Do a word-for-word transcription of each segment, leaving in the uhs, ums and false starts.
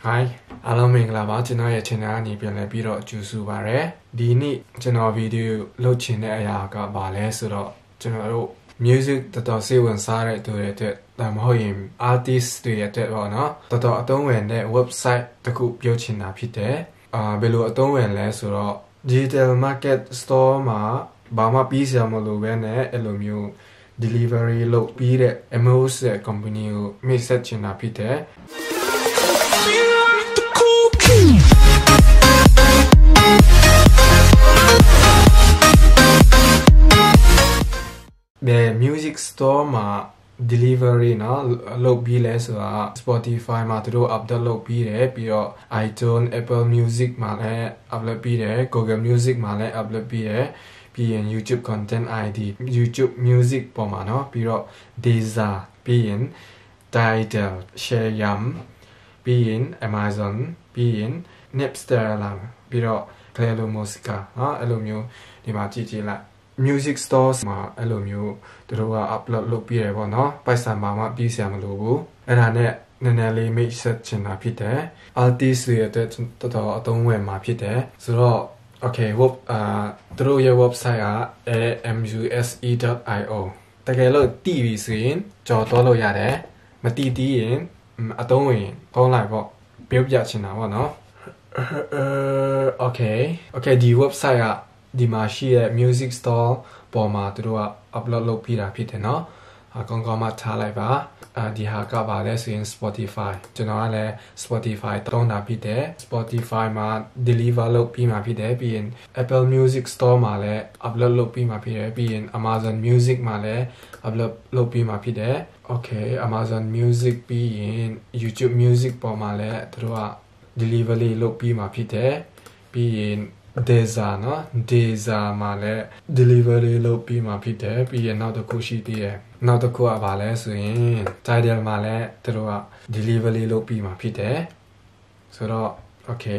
Hi အားလုံးမင်္ဂလာပါကျွန်တော်ရဲ့ channel ကနေပြန်လည်ပြီးတော့ကြိုဆိုပါရစေဒီနေ့ကျွန်တော်ဗီဒီယိုလုပ်ချင်တဲ့အရာကဘာလဲဆိုတော့ကျွန်တော်တို့ music တော်တော်စိတ်ဝင်စားတဲ့သူတွေအတွက်ဒါမှမဟုတ်ရင် artist တွေအတွက်ပေါ့နော်တော်တော်အသုံးဝင်တဲ့ website တစ်ခုပြောချင်တာဖြစ်တယ်အာဘယ်လိုအသုံးဝင်လဲဆိုတော့ digital market store မှာဘာမှပြီးစရာမလိုဘဲနဲ့အဲ့လိုမျိုး delivery လုပ်ပြီးတဲ့ M O S company ကို message ချင်တာဖြစ်တယ်The music store မှာ delivery နော်လုပ်ပြီးလဲဆိုတာ Spotify မှာသူတို့ upload လုပ်ပြီးတယ်ပြီးတော့ iTunes Apple Music မှာလည်း upload ပြီးတယ် Google Music မှာလည်း upload ပြီးတယ်ပြီးရင် YouTube Content ไอ ดี YouTube Music ပေါ်မှာနော်ပြီးတော့ Deezer ပြီးရင် Tidal Share ပြီးရင် Amazon ပြီးရင် Napster လာပြီးတော့ Claro Musica နော်အဲ့လိုမျိုးဒီမှာကြည့်ကြည့်လိုက်music stores မှာအဲ့လိုမျိုးသူတို့က upload လုပ်ပြီးရပေါ့နော်ပိုက်ဆံမှာမှပြီးစရာမလိုဘူးအဲ့ဒါနဲ့နည်းနည်းလေး make set ချင်တာဖြစ်တယ် artist တွေအတွက်တော်တော်အသုံးဝင်မှာဖြစ်တယ်ဆိုတော့ okay web အာသူတို့ရဲ့ website က a m u s e dot i o တကယ်လို့တည်ပြီဆိုရင်ကြော်တော့လို့ရတယ်မတည်တည်ရင်အသုံးဝင်ဖုန်းလိုက်ပေါ့ပြောပြချင်တာပေါ့နော် okay okay ဒီ website ကဒီမှာရှိတဲ့ music store ပေါ်မှာသူတို့က upload လုပ်ပြီးတာဖြစ်တယ်เนาะအကောင်းကောင်းမှထားလိုက်ပါအဲဒီဟာကပါလဲဆိုရင် Spotify ကျွန်တော်ကလည်း Spotify သုံးတာဖြစ်တယ် Spotify မှာ deliver လုပ်ပြီးမှဖြစ်တယ်ပြီးရင် Apple Music Store မှာလည်း upload လုပ်ပြီးမှဖြစ်တယ်ပြီးရင် Amazon Music မှာလည်း upload လုပ်ပြီးမှဖြစ်တယ် okay Amazon Music ပြီးရင် YouTube Music ပေါ်မှာလည်းသူတို့က delivery လုပ်ပြီးမှဖြစ်တယ်ပြီးရင် Deezer နော် Deezer မှာလည်း delivery လုပ်ပြီးမှဖြစ်တယ်ပြီးရင်နောက်တစ်ခုရှိသေးတယ်နောက်တစ်ခုကဘာလဲဆိုရင် Tidal မှာလည်းသူတို့က delivery လုပ်ပြီးမှဖြစ်တယ်ဆိုတော့ okay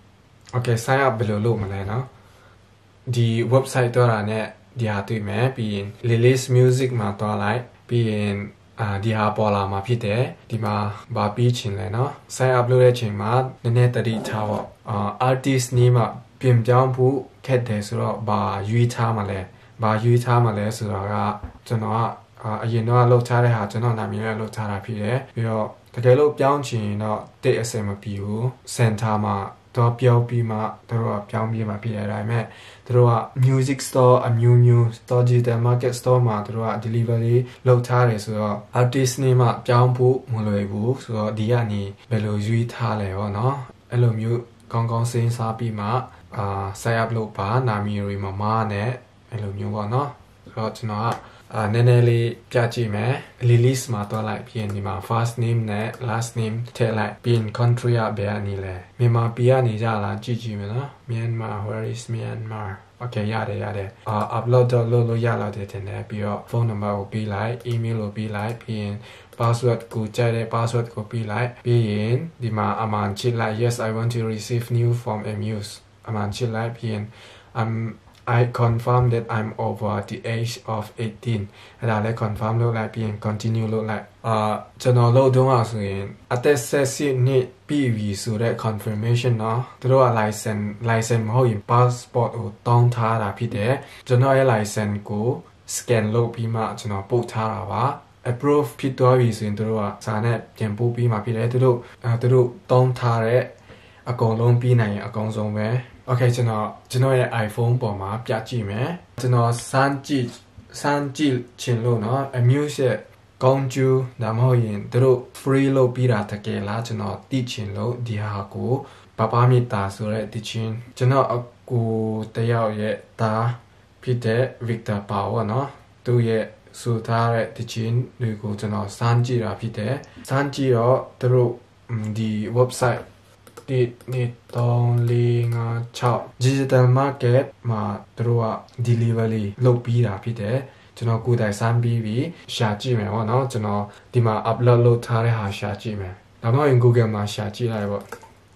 okay sign up ဘယ်လိုလုပ်မလဲနော်ဒီ website တော့တာနဲ့ဒီဟာတွေ့မယ်ပြီးရင် release music မှာတော့လိုက်ပြီးရင်အာဒီဟာပေါ်လာမှာဖြစ်တယ်ဒီမှာဘာပြီးချင်လဲနော် sign up လုပ်တဲ့အချိန်မှာနည်းနည်းတတိထားပေါ့အာ artist name မှာပြင်ပြောင်းဖို့ခက်တယ်ဆိုတော့ဘာရွေးထားမှာလဲဘာရွေးထားမှာလဲဆိုတော့ကကျွန်တော်ကအရင်တော့လောက်ထားတဲ့ဟာကျွန်တော်နာမည်နဲ့လောက်ထားတာဖြစ်တယ်ပြီးတော့တကယ်လို့ပြောင်းချင်တော့တိတ်အစင်မပြီးဘူးစင်တာမှာတော့ပြောင်းပြီးမှတို့ကပြောင်းပြီးမှဖြစ်ရတာမဲ့တို့က music store အမျိုးမျိုး store digital market store မှာတို့က delivery လောက်ထားတယ်ဆိုတော့ artist name မှာပြောင်းဖို့မလွယ်ဘူးဆိုတော့ဒီကနေဘယ်လိုရွေးထားလဲပေါ့နော်အဲ့လိုမျိုးကောင်းကောင်းစဉ်းစားပြီးမှအာ sign up လုပ်ပါနာမည်တွေမှာမားနဲ့အဲ့လိုမျိုးပေါ့နော်ဆိုတော့ကျွန်တော်ကအာနည်းနည်းလေးပြကြည့်မယ် release မှာတော့လိုက်ပြီးရင်ဒီမှာ first name နဲ့ last name ထည့်လိုက်ပြီးရင် country ကဘယ်အနေလဲမြန်မာပြည်ကနေကြလားကြည့်ကြည့်မယ်နော် Myanmar where is Myanmar okay ရတယ်ရတယ်အာ upload တော့လုပ်လို့ရလာတယ်တင်တယ်ပြီးတော့ phone number ကိုပေးလိုက် email ကိုပေးလိုက်ပြီးရင် password ကိုကြိုက်တဲ့ password ကိုပေးလိုက်ပြီးရင်ဒီမှာအမှန်ချစ်လိုက် yes I want to receive new from Amuseအမှန်ချစ်လိုက်ပြီးရင် um I confirm that I'm over the age of eighteen အဲ့ဒါလည်း confirm လုပ်လိုက်ပြီးရင် continue လုပ်လိုက်အာကျွန်တော်လုပ်တော့ဆိုရင်အသက်eighteenနှစ်ပြည့်ပြီဆိုတဲ့ confirmation เนาะသူတို့က license license မဟုတ်ရင် passport ကိုတောင်းထားတာဖြစ်တယ်ကျွန်တော်ရဲ့ license ကို scan လုပ်ပြီးမှကျွန်တော်ပို့ထားတာပါ approve ဖြစ်သွားပြီဆိုရင်သူတို့ကစာနဲ့ပြန်ပို့ပြီးမှဖြစ်တယ်သူတို့အဲသူတို့တောင်းထားတဲ့အကုန်လုံးပြီးနိုင်ရင်အကောင်ဆုံးပဲOkay ကျွန်တော်ကျွန်တော်ရဲ့ iPhone ပေါ်မှာပြကြည့်မယ်ကျွန်တော်စမ်းကြည့်စမ်းကြည့်ချင်လို့เนาะ Amuse ရဲ့ကောင်းကျိုးဒါမှမဟုတ်ရင်တို့ free လုပ်ပြီးတာတကယ်လားကျွန်တော်သိချင်လို့ဒီဟာကိုပပမြတာဆိုရဲသိချင်ကျွန်တော်အကူတယောက်ရဲ့ဒါဖြစ်တဲ့ Victor Power เนาะသူရဲ့ဆိုထားတဲ့သိချင်တွေကိုကျွန်တော်စမ်းကြည့်တာဖြစ်တယ်စမ်းကြည့်တော့တို့ဒီ websiteဒီနေ့သုံး လေးငါး ခြောက် digital market မှာတို့က delivery လုပ်ပြီးတာဖြစ်တယ်ကျွန်တော်ကိုယ်တိုင်စမ်းပြီးပြီးရှာကြည့်မယ်ပေါ့နော်ကျွန်တော်ဒီမှာ upload လုပ်ထားတဲ့ဟာရှာကြည့်မယ်ဒါမှမဟုတ် Google မှာရှာကြည့်လိုက်ပေါ့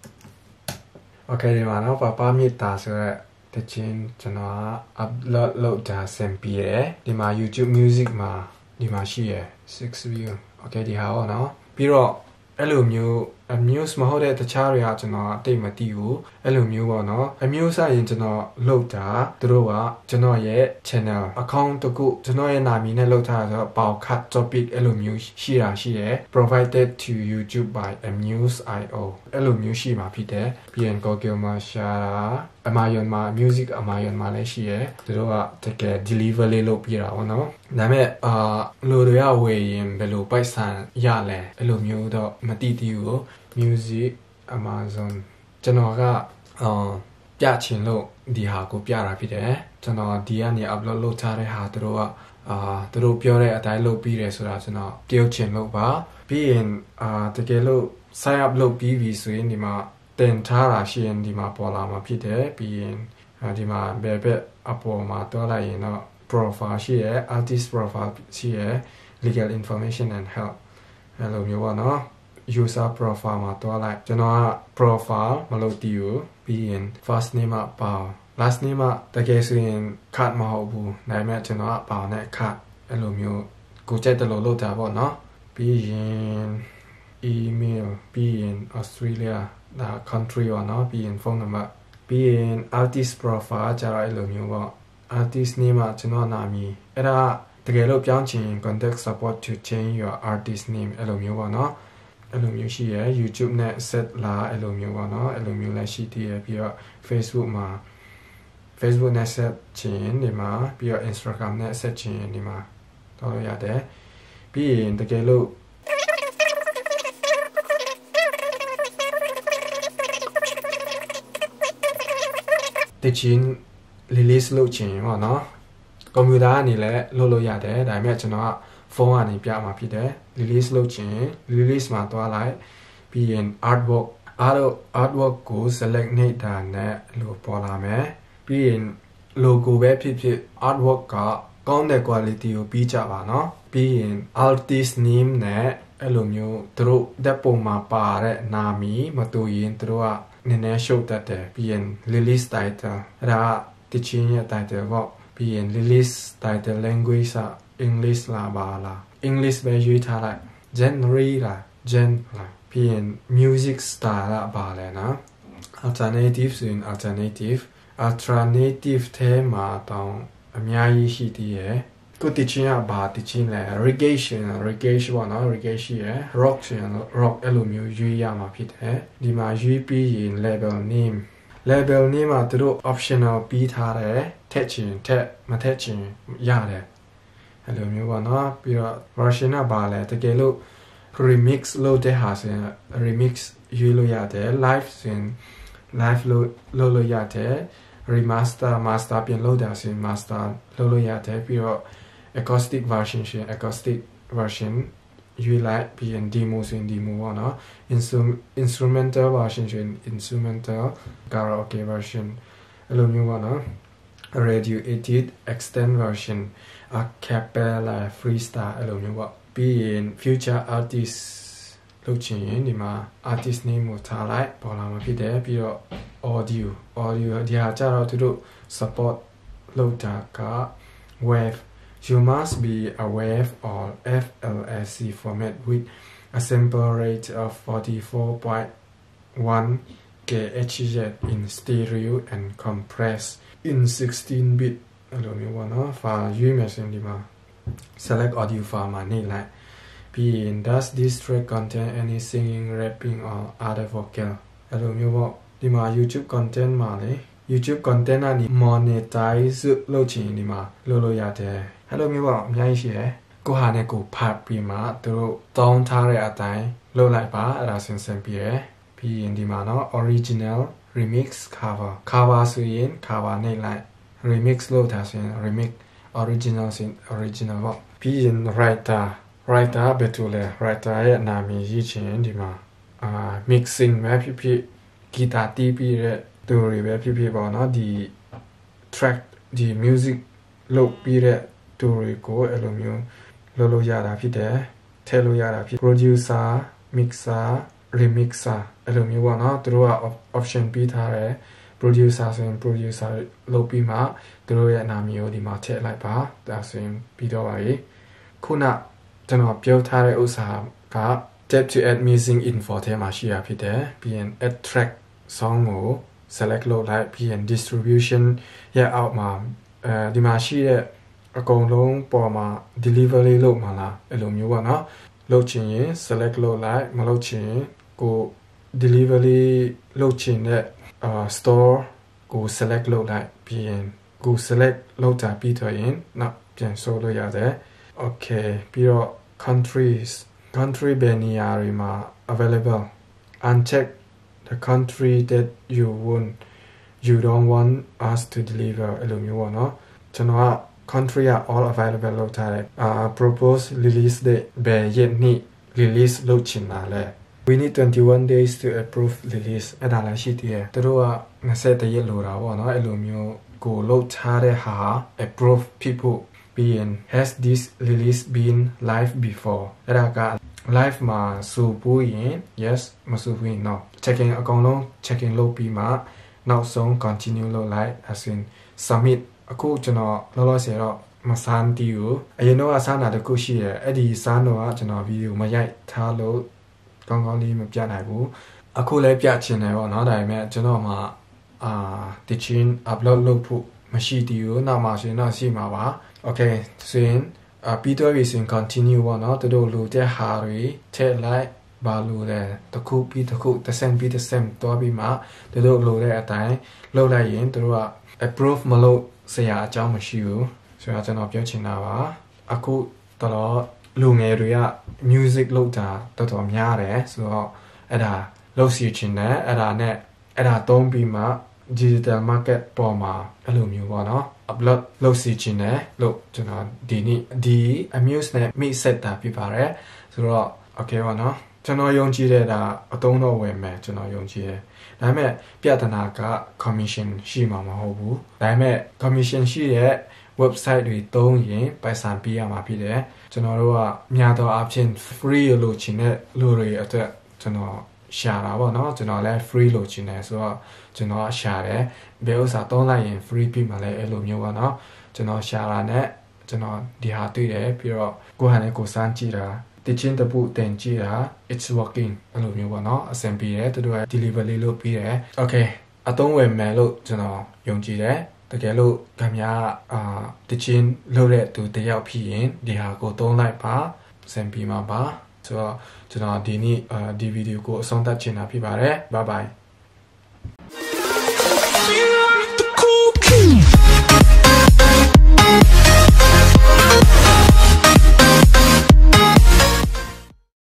Okay ဒီမှာနော်ပပမြတာဆိုတော့တချင်းကျွန်တော် upload လုပ်တာဆင်ပြီးရဒီမှာ YouTube Music မှာဒီမှာရှိရsix view Okay ဒီဟာပေါ့နော်ပြီးတော့အဲ့လိုမျိုး amuse မဟုတ်တဲ့တခြားတွေကကျွန်တော်အတိတ်မသိဘူးအဲ့လိုမျိုးပေါ့နော် amuse ဆိုရင်ကျွန်တော်လုပ်တာသူတို့ကကျွန်တော်ရဲ့ channel account တခုကျွန်တော်ရဲ့နာမည်နဲ့လုပ်ထားတာဆိုတော့ Bowcat topic အဲ့လိုမျိုးရှိတာရှိတယ် provided to YouTube by amuse dot io အဲ့လိုမျိုးရှိမှာဖြစ်တယ်ပြီးရင် Google မှာရှာတာ Amazon မှာ music Amazon မှာလည်းရှိတယ်သူတို့ကတကယ် delivery လုပ်ပြတာပေါ့နော်ဒါပေမဲ့အာလိုတွေကဝယ်ရင်ဘယ်လိုပိုက်ဆံရလဲအဲ့လိုမျိုးတော့မသိသေးဘူး music Amazon ကျွန်တော်ကအာပြချင်လို့ဒီဟာကိုပြတာဖြစ်တယ်ကျွန်တော်ဒီကနေ upload လုပ်ထားတဲ့ဟာသူတို့ကအာသူတို့ပြောတဲ့အတိုင်းလုပ်ပြီးတယ်ဆိုတာကျွန်တော်ပြောချင်လို့ပါပြီးရင်အာတကယ်လို့ sign up လုပ်ပြီးပြီဆိုရင်ဒီမှာတင်ထားတာရှိရင်ဒီမှာပေါ်လာမှာဖြစ်တယ်ပြီးရင်ဒီမှာဘယ်ဘက်အပေါ်မှာတွားလိုက်ရင်တော့ profile ရှိရယ် artist profile ရှိရယ် legal information and help အဲ့လိုမျိုးပေါ့နော် user profile မှာတွားလိုက်ကျွန်တော်က profile မလုပ်တည်ဘူးပြီးရင် first name ကပါ last name ကတကယ်ဆိုရင် card မဟုတ်ဘူးဒါပေမဲ့ကျွန်တော်ကပါနဲ့ card အဲ့လိုမျိုးကိုကြိုက်တယ်လို့လုပ်တာပေါ့နော်ပြီးရင် email ပြီးရင် Australia ဒါ country ပေါ့နော်ပြီးရင် phone number ပြီးရင် artist profile ကျတော့အဲ့လိုမျိုးပေါ့ artist name ကကျွန်တော်နာမည်အဲ့ဒါတကယ်လို့ပြောင်းချင် contact support to change your artist name အဲ့လိုမျိုးပေါ့နော်အဲ့လိုမျိုးရှိရယ် YouTube နဲ့ set လာအဲ့လိုမျိုးပေါ့နော်အဲ့လိုမျိုးလည်းရှိသေးရပြီးတော့ Facebook မှာ Facebook နဲ့ set ချင်ဒီမှာပြီးတော့ Instagram နဲ့ set ချင်ဒီမှာတော့လို့ရတယ်ပြီးရင်တကယ်လို့တချင်း release လုပ်ချင်ပေါ့နော်ကွန်ပျူတာကနေလည်းလုပ်လို့ရတယ်ဒါပေမဲ့ကျွန်တော်ကဖုန်းကနေပြမှာဖြစ်တယ် release လုပ်ချင် release မှာတွားလိုက်ပြီးရင် artwork artwork ကို select နေတာနဲ့လို့ပေါ်လာမယ်ပြီးရင် logo ပဲဖြစ်ဖြစ် artwork ကကောင်းတဲ့ quality ကိုပြီးကြပါနော်ပြီးရင် artist name နဲ့အဲ့လိုမျိုးသူတို့တက်ပုံမှာပါတဲ့နာမည်မတူရင်သူတို့ကနည်းနည်း show တတ်တယ်ပြီးရင် release title အဲ့ဒါတချင်းရဲ့ title ပေါ့ပြီးရင် release title language က English လားပါလား English ပဲရွေးထားလိုက် genre လား gen လားပြီးရင် music style ကပါလဲနော် alternative ဆိုရင် alternative alternative ထဲမှာတောင်အများကြီးရှိသေးတယ်ကိုတချင်းကဘာတချင်းလဲ reggae ရှင် reggae ပေါ့နော် reggae ရှိရယ် rock ရှင် rock အဲ့လိုမျိုးရွေးရမှာဖြစ်တယ်ဒီမှာရွေးပြီးရင် label name label name မှာသူတို့ optional ပြီးထားတယ်ထည့်ချင်ထည့်မထည့်ချင်ရတယ်အဲ့လိုမျိုးပေါ့နော်ပြီးတော့ version ကဘာလဲတကယ်လို့ remix လုပ်တဲ့ဟာဆိုရင် remix ရွေးလို့ရတယ် live ဆိုရင် live လုပ်လုပ်လို့ရတယ် remaster master ပြင်လုပ်တာဆိုရင် master လုပ်လို့ရတယ်ပြီးတော့ acoustic version ရှင် acoustic version ရွေးလိုက်ပြီးရင် demo ဆိုရင် demo ပေါ့နော် instrumental version ရှင် instrumental karaoke version အဲ့လိုမျိုးပေါ့နော် radio edit extend version a cappella freestyle အဲ့လိုမျိုးပေါ့ပြီးရင် future artist လုပ်ချင်ရင်ဒီမှာ artist name ကိုထားလိုက်ပေါ်လာမှာဖြစ်တယ်ပြီးတော့ audio audio ဒီဟာကြတော့သူတို့ support လုပ်တာက wave you must be a wave or F L S C format with a sample rate of forty-four point one kilohertz in stereo and compress in sixteen bit အဲ့လိုမျိုးပေါ့နော် file ရွေးမယ်ဆိုရင်ဒီမှာ select audio file မှာနေလိုက်ပြီးရင် does this track contain any singing rapping or other vocal အဲ့လိုမျိုးပေါ့ဒီမှာ YouTube content မှာလေ YouTube content ကနေ monetize လုပ်ချင်ဒီမှာလုပ်လို့ရတယ်အဲ့လိုမျိုးပေါ့အများကြီးရှိတယ်ကိုဟာနဲ့ကိုဖတ်ပြီးမှသူတို့တောင်းထားတဲ့အတိုင်းလုပ်လိုက်ပါအဲ့ဒါဆင်ဆင်ပြီးရယ်ပြီးရင်ဒီမှာနော် original remix cover cover ဆိုရင် cover နဲ့လိုက် remix လုပ်တာဆိုရင် remix original ဆိုရင် original ပေါ့ပြီးရင် writer writer ဘယ်လိုလဲ writer ရဲ့နာမည်ရေးချင်ဒီမှာအာ mixing ပဲဖြစ်ဖြစ်ဂီတာတီးပြီးတဲ့သူတွေပဲဖြစ်ဖြစ်ပေါ့နော်ဒီ track ဒီ music လုပ်ပြီးတဲ့သူတွေကိုအဲ့လိုမျိုးလုပ်လို့ရတာဖြစ်တယ်ထည့်လို့ရတာဖြစ် producer mixer remixer အဲ့လိုမျိုးပေါ့နော်သူတို့က option ပေးထားတယ် producer ဆိုရင် producer လုပ်ပြီးမှသူတို့ရဲ့နာမည်ကိုဒီမှာထည့်လိုက်ပါဒါဆိုရင်ပြီးတော့ပါပြီခုနကျွန်တော်ပြောထားတဲ့ဥစ္စာက tap to add music info ထဲမှာရှိရဖြစ်တယ်ပြီးရင် add track song ကို select လုပ်လိုက်ပြီးရင် distribution ရဲ့အောက်မှာအဲဒီမှာရှိတဲ့အကုန်လုံးပေါ်မှာ delivery လုပ်မှာလားအဲ့လိုမျိုးပေါ့နော်လုပ်ချင်ရင် select လုပ်လိုက်မလုပ်ချင်ရင်ကို delivery လုပ်ချင်တဲ့ store ကို select လုပ်လိုက်ပြီးရင်ကို select လုပ်တာပြီးတော့ရင်နောက်ပြန်ဆိုလို့ရတယ် okay ပြီးတော့ countries country ဘယ်နေရာတွေမှာ available uncheck the country that you want you don't want us to deliver အဲ့လိုမျိုးပေါ့နော်ကျွန်တော်က country က all available လုပ်ထားတယ် uh propose release date ဘယ်ရက်နေ့ release လုပ်ချင်တာလဲ we need twenty-one days to approve release အဲ့ဒါလည်းရှိသေးတယ်သူတို့ကtwentyရက်လိုတာပေါ့နော်အဲ့လိုမျိုးကိုလုပ်ထားတဲ့ဟာ approve people being has this release been live before အဲ့ဒါက live မှာဆိုဖို့ရင် yes မဆိုဘူး no checking အကောင်လုံး checking လုပ်ပြီးမှနောက်ဆုံး continue လုပ်လိုက် as in submit အခုကျွန်တော်လောလောဆယ်တော့မစမ်းတီးဘူးအရင်တော့အစမ်းတာတခုရှိတယ်အဲ့ဒီစမ်းတော့ကကျွန်တော်ဗီဒီယိုမရိုက်ထားလို့ကောင်းကောင်းလေးမပြနိုင်ဘူးအခုလည်းပြချင်တယ်ပေါ့နော်ဒါပေမဲ့ကျွန်တော်မှအာ teaching upload လုပ်ဖို့မရှိသေးဘူးနောက်မှဆိုရင်တော့ရှိမှာပါ okay ဆိုရင်အပြီးတော့ရစဉ် continue ပေါ့နော်တို့လိုတဲ့ဟာတွေထည့်လိုက်ဘာလို့လဲတခုပြီးတခုတစ်ဆင့်ပြီးတစ်ဆင့်တွားပြီးမှတို့လိုတဲ့အတိုင်းလုပ်လိုက်ရင်တို့က approve မလုပ်ဆရာအကြောင်းမရှိဘူးဆိုတော့ကျွန်တော်ပြောချင်တာပါအခုတော့လူငယ်တွေက music လုပ်တာတော်တော်များတယ်ဆိုတော့အဲ့ဒါလုပ်စီချင်တယ်အဲ့ဒါနဲ့အဲ့ဒါသုံးပြီးမှ digital market ပေါ်မှာအဲ့လိုမျိုးပေါ့နော် upload လုပ်စီချင်တယ်လို့ကျွန်တော်ဒီနေ့ဒီ amuse နဲ့ meet set တာပြပါတယ်ဆိုတော့ okay ပေါ့နော်ကျွန်တော်ယုံကြည်တဲ့ဒါအတုံးတော့ဝင်မယ်ကျွန်တော်ယုံကြည်တယ်ဒါပေမဲ့ပြဿနာက commission ရှိမှာမဟုတ်ဘူးဒါပေမဲ့ commission ရှိတဲ့ website တွေသုံးရင်ပိုက်ဆံပေးရမှာဖြစ်တယ်ကျွန်တော်တို့ကများသောအားဖြင့် free လို့ချင်တဲ့လူတွေအတွက်ကျွန်တော်ရှာတာပေါ့နော်ကျွန်တော်လည်း free လို့ချင်တယ်ဆိုတော့ကျွန်တော်ရှာတယ်ဘယ်ဥစ္စာသုံးလိုက်ရင် free ပြီးမှလည်းအဲ့လိုမျိုးပေါ့နော်ကျွန်တော်ရှာတာနဲ့ကျွန်တော်ဒီဟာတွေ့တယ်ပြီးတော့ကိုဟန်နဲ့ကိုစမ်းကြည့်တာတချင်းတပုတင်ကြည့်တာ it's working အဲ့လိုမျိုးပေါ့နော်အဆင်ပြေတယ်သူတို့က delivery လုပ်ပြီးတယ် okay အသုံးဝင်မယ်လို့ကျွန်တော်ယုံကြည်တယ်တကယ်လို့ခင်ဗျားအာတချင်းလုပ်တဲ့သူတယောက်ဖြစ်ရင်ဒီဟာကိုသုံးလိုက်ပါအဆင်ပြေမှာပါဆိုတော့ကျွန်တော်ဒီနေ့ဒီဗီဒီယိုကိုအဆုံးသတ်ချင်တာဖြစ်ပါတယ် bye bye